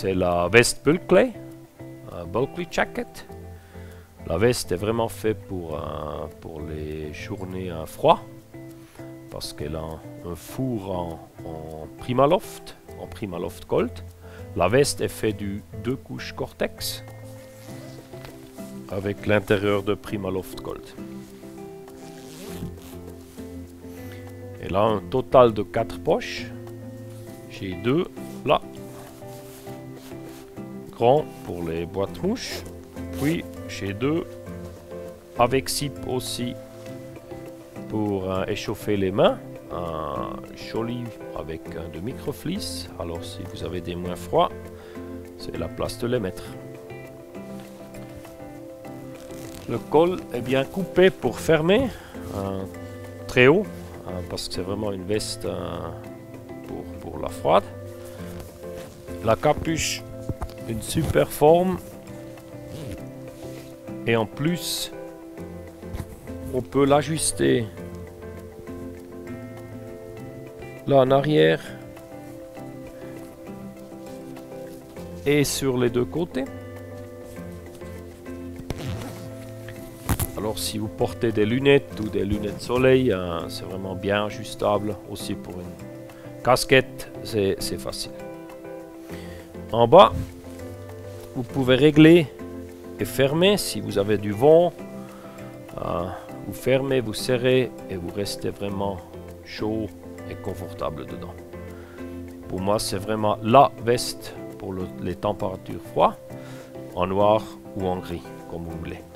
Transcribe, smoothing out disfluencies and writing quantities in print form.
c'est la veste Bulkley, Bulkley Jacket. La veste est vraiment faite pour les journées froides, parce qu'elle a un four en Primaloft, Gold. La veste est faite du 2 couches Cortex, avec l'intérieur de Primaloft Gold. Elle a un total de 4 poches. J'ai 2 là. Grand pour les boîtes mouches. Puis j'ai 2 avec zip aussi pour échauffer les mains. Un joli avec de microfleece. Alors si vous avez des moins froids, c'est la place de les mettre. Le col est bien coupé pour fermer, très haut, parce que c'est vraiment une veste pour la froide. La capuche, une super forme. Et en plus, on peut l'ajuster là en arrière et sur les deux côtés. Alors si vous portez des lunettes ou des lunettes soleil, c'est vraiment bien ajustable. Aussi pour une casquette, c'est facile. En bas, vous pouvez régler et fermer si vous avez du vent. Vous fermez, vous serrez et vous restez vraiment chaud et confortable dedans. Pour moi, c'est vraiment la veste pour les températures froides, en noir ou en gris, comme vous voulez.